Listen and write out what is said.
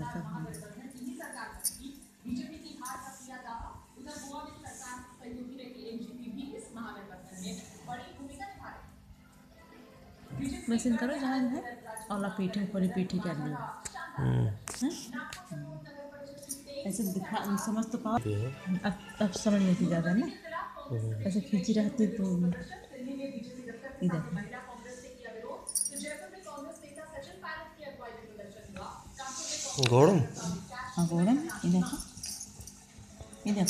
सब है। मशीन करो जहाँ है और पीठी पूरी पीठी कर ली ऐसे दिखा समझ तो पाओ। अब समझ में थी ज़्यादा ना ऐसे खींची रहती तो इधर घोड़म हाँ घोड़म इधर इधर